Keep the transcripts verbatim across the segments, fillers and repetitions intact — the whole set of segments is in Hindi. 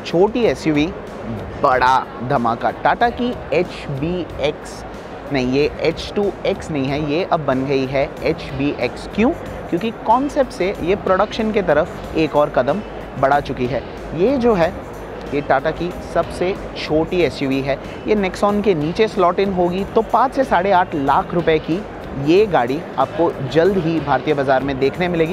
छोटी एसयूवी बड़ा धमाका। टाटा की एच बी एक्स नहीं, ये एच टू एक्स नहीं है, ये अब बन गई है एच बी एक्स। क्यों? क्योंकि कॉन्सेप्ट से ये प्रोडक्शन के तरफ एक और कदम बढ़ा चुकी है। ये जो है ये टाटा की सबसे छोटी एसयूवी है। ये नेक्सॉन के नीचे स्लॉट इन होगी, तो पाँच से साढ़े आठ लाख रुपए की ये गाड़ी आपको जल्द ही भारतीय बाज़ार में देखने मिलेगी।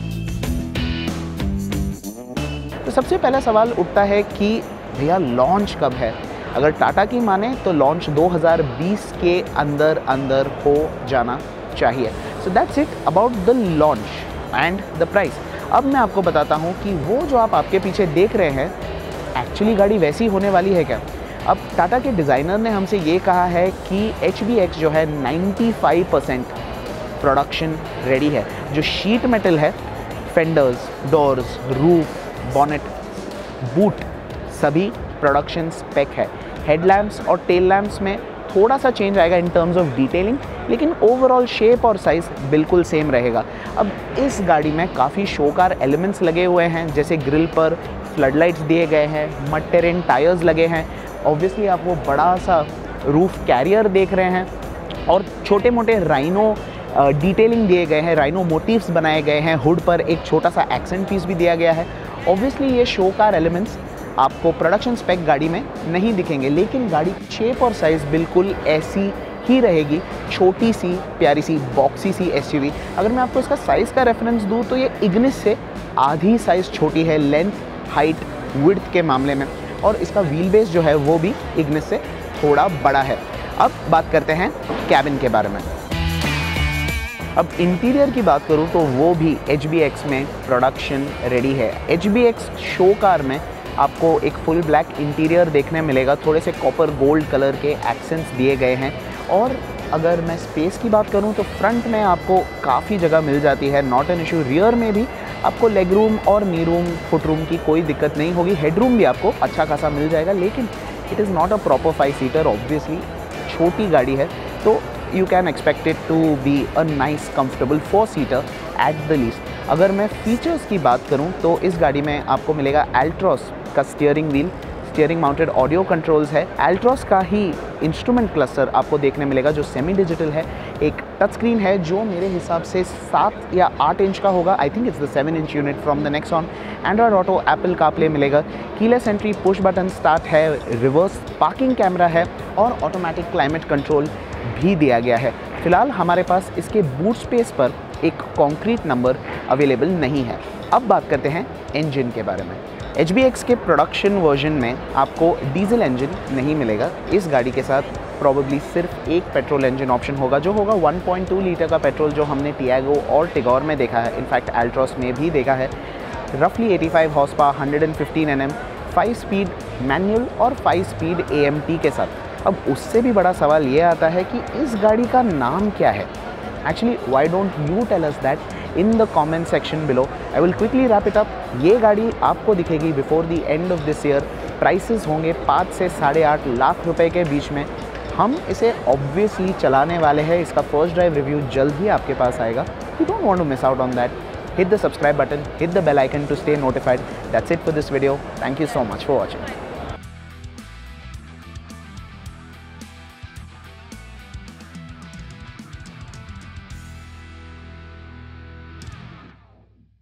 तो सबसे पहला सवाल उठता है कि भैया लॉन्च कब है? अगर टाटा की माने तो लॉन्च दो हज़ार बीस के अंदर अंदर हो जाना चाहिए। So that's it about the launch and the price. अब मैं आपको बताता हूँ कि वो जो आप आपके पीछे देख रहे हैं एक्चुअली गाड़ी वैसी होने वाली है क्या। अब टाटा के डिज़ाइनर ने हमसे ये कहा है कि एच बी एक्स जो है पचानवे परसेंट प्रोडक्शन रेडी है। जो शीट मेटल है, fenders, doors, roof, bonnet, boot सभी प्रोडक्शन स्पेक है। हेडलैम्प्स और टेल लैम्प्स में थोड़ा सा चेंज आएगा इन टर्म्स ऑफ डिटेलिंग, लेकिन ओवरऑल शेप और साइज़ बिल्कुल सेम रहेगा। अब इस गाड़ी में काफ़ी शोकार एलिमेंट्स लगे हुए हैं, जैसे ग्रिल पर फ्लडलाइट्स दिए गए हैं, मड टेरेन टायर्स लगे हैं। ऑब्वियसली आप वो बड़ा सा रूफ कैरियर देख रहे हैं और छोटे मोटे राइनो डिटेलिंग दिए गए हैं, राइनो मोटिव्स बनाए गए हैं। हुड पर एक छोटा सा एक्सेंट पीस भी दिया गया है। ऑब्वियसली ये शोकार एलिमेंट्स आपको प्रोडक्शन स्पेक गाड़ी में नहीं दिखेंगे, लेकिन गाड़ी शेप और साइज़ बिल्कुल ऐसी ही रहेगी। छोटी सी प्यारी सी बॉक्सी सी एसयूवी। अगर मैं आपको इसका साइज़ का रेफरेंस दूँ तो ये इग्निस से आधी साइज़ छोटी है लेंथ, हाइट, विड्थ के मामले में, और इसका व्हील बेस जो है वो भी इग्निस से थोड़ा बड़ा है। अब बात करते हैं कैबिन के बारे में। अब इंटीरियर की बात करूं तो वो भी एच बी एक्स में प्रोडक्शन रेडी है। H B X show car में आपको एक फुल ब्लैक इंटीरियर देखने मिलेगा, थोड़े से कॉपर गोल्ड कलर के एक्सेंट्स दिए गए हैं। और अगर मैं स्पेस की बात करूं तो फ्रंट में आपको काफ़ी जगह मिल जाती है, नॉट एन इशू। रियर में भी आपको लेग रूम और नी रूम, फुट रूम की कोई दिक्कत नहीं होगी। हेड रूम भी आपको अच्छा खासा मिल जाएगा, लेकिन it is not a proper five seater. Obviously छोटी गाड़ी है, तो you can expect it to be a nice comfortable four seater at the least। अगर मैं फीचर्स की बात करूं तो इस गाड़ी में आपको मिलेगा Altroz का steering wheel, steering mounted audio controls है। Altroz का ही इंस्ट्रूमेंट क्लस्टर आपको देखने मिलेगा जो सेमी डिजिटल है। एक टच स्क्रीन है जो मेरे हिसाब से सात या आठ इंच का होगा। I think it's the seven inch unit from the Nexon. Android Auto, Apple CarPlay मिलेगा। Keyless entry, push button start है, रिवर्स पार्किंग कैमरा है और ऑटोमेटिक क्लाइमेट कंट्रोल भी दिया गया है। फिलहाल हमारे पास इसके बूट स्पेस पर एक कॉन्क्रीट नंबर अवेलेबल नहीं है। अब बात करते हैं इंजन के बारे में। एच बी एक्स के प्रोडक्शन वर्जन में आपको डीजल इंजन नहीं मिलेगा। इस गाड़ी के साथ प्रॉबेबली सिर्फ एक पेट्रोल इंजन ऑप्शन होगा, जो होगा वन पॉइंट टू लीटर का पेट्रोल, जो हमने टियागो और टिगोर में देखा है, इनफैक्ट एल्ट्रॉस में भी देखा है। रफली पचासी horsepower, one hundred fifteen N M, five speed manual और five speed A M T के साथ। अब उससे भी बड़ा सवाल ये आता है कि इस गाड़ी का नाम क्या है। Actually why don't you tell us that in the comment section below. I will quickly wrap it up. ये गाड़ी आपको दिखेगी before the end of this year. Prices होंगे पाँच से साढ़े आठ लाख रुपए के बीच में। हम इसे ऑब्वियसली चलाने वाले हैं। इसका फर्स्ट ड्राइव रिव्यू जल्द ही आपके पास आएगा। You don't want to miss out on that. Hit the subscribe button, hit the bell icon to stay notified. That's it for this video. Thank you so much for watching.